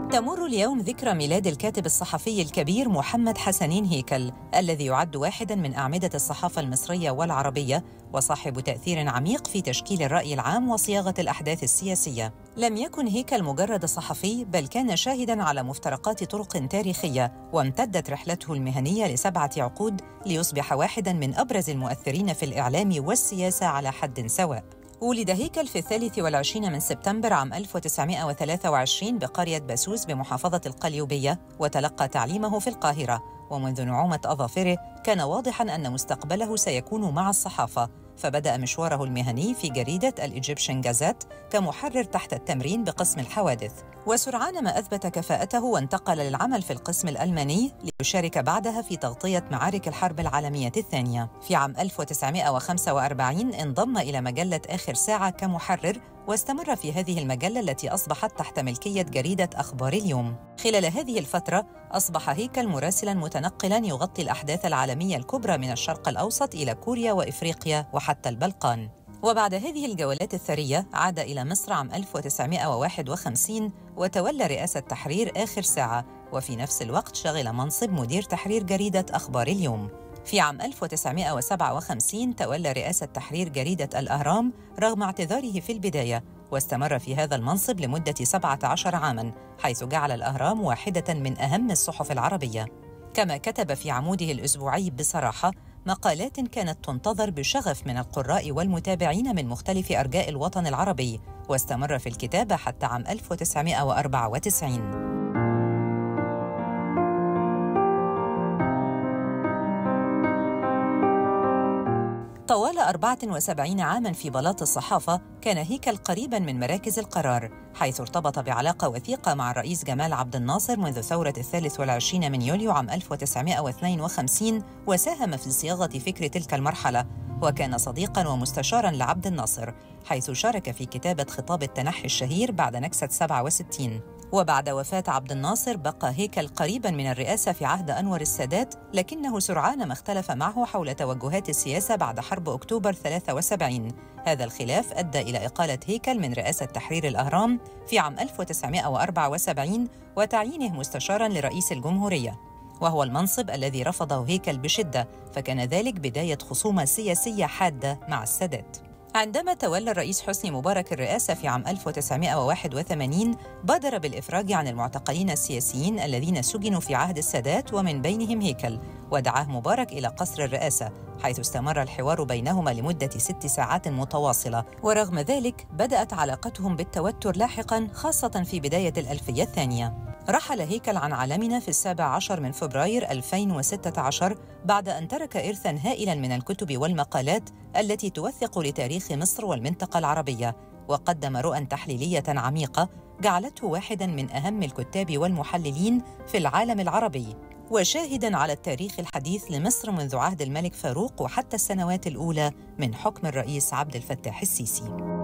تمر اليوم ذكرى ميلاد الكاتب الصحفي الكبير محمد حسنين هيكل، الذي يعد واحداً من أعمدة الصحافة المصرية والعربية، وصاحب تأثير عميق في تشكيل الرأي العام وصياغة الأحداث السياسية. لم يكن هيكل مجرد صحفي، بل كان شاهداً على مفترقات طرق تاريخية، وامتدت رحلته المهنية ل7 عقود ليصبح واحداً من أبرز المؤثرين في الإعلام والسياسة على حد سواء. ولد هيكل في 23 من سبتمبر عام 1923 بقرية باسوس بمحافظة القليوبية، وتلقى تعليمه في القاهرة. ومنذ نعومة أظافره كان واضحاً أن مستقبله سيكون مع الصحافة، فبدأ مشواره المهني في جريدة الإيجيبشن جازيت كمحرر تحت التمرين بقسم الحوادث، وسرعان ما أثبت كفاءته وانتقل للعمل في القسم الألماني ليشارك بعدها في تغطية معارك الحرب العالمية الثانية. في عام 1945 انضم إلى مجلة آخر ساعة كمحرر، واستمر في هذه المجلة التي أصبحت تحت ملكية جريدة أخبار اليوم. خلال هذه الفترة أصبح هيكل مراسلاً متنقلاً يغطي الأحداث العالمية الكبرى من الشرق الأوسط إلى كوريا وإفريقيا وحتى البلقان. وبعد هذه الجولات الثرية عاد إلى مصر عام 1951 وتولى رئاسة تحرير آخر ساعة، وفي نفس الوقت شغل منصب مدير تحرير جريدة أخبار اليوم. في عام 1957 تولى رئاسة تحرير جريدة الأهرام رغم اعتذاره في البداية، واستمر في هذا المنصب لمدة 17 عاماً، حيث جعل الأهرام واحدة من أهم الصحف العربية. كما كتب في عموده الأسبوعي بصراحة مقالات كانت تنتظر بشغف من القراء والمتابعين من مختلف أرجاء الوطن العربي، واستمر في الكتابة حتى عام 1994. طوال 74 عاماً في بلاط الصحافة، كان هيكل قريباً من مراكز القرار، حيث ارتبط بعلاقة وثيقة مع الرئيس جمال عبد الناصر منذ ثورة 23 من يوليو عام 1952، وساهم في صياغة فكر تلك المرحلة، وكان صديقاً ومستشاراً لعبد الناصر، حيث شارك في كتابة خطاب التنحي الشهير بعد نكسة 67. وبعد وفاة عبد الناصر بقى هيكل قريباً من الرئاسة في عهد أنور السادات، لكنه سرعان ما اختلف معه حول توجهات السياسة بعد حرب أكتوبر 73. هذا الخلاف أدى إلى إقالة هيكل من رئاسة تحرير الأهرام في عام 1974 وتعيينه مستشاراً لرئيس الجمهورية، وهو المنصب الذي رفضه هيكل بشدة، فكان ذلك بداية خصومة سياسية حادة مع السادات. عندما تولى الرئيس حسني مبارك الرئاسة في عام 1981 بادر بالإفراج عن المعتقلين السياسيين الذين سجنوا في عهد السادات ومن بينهم هيكل، ودعاه مبارك إلى قصر الرئاسة، حيث استمر الحوار بينهما لمدة 6 ساعات متواصلة. ورغم ذلك بدأت علاقتهم بالتوتر لاحقاً، خاصة في بداية الألفية الثانية. رحل هيكل عن عالمنا في 17 من فبراير 2016 بعد أن ترك إرثاً هائلاً من الكتب والمقالات التي توثق لتاريخ مصر والمنطقة العربية، وقدم رؤى تحليلية عميقة جعلته واحداً من أهم الكتاب والمحللين في العالم العربي، وشاهداً على التاريخ الحديث لمصر منذ عهد الملك فاروق وحتى السنوات الأولى من حكم الرئيس عبد الفتاح السيسي.